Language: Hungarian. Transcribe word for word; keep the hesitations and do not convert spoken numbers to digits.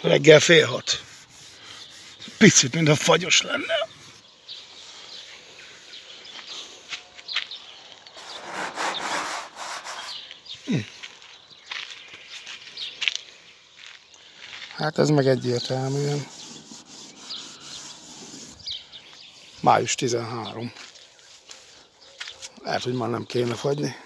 Reggel fél hat. Picit, mint a fagyos lenne. Hm. Hát ez meg egyértelműen. május tizenharmadika. Lehet, hogy már nem kéne fagyni.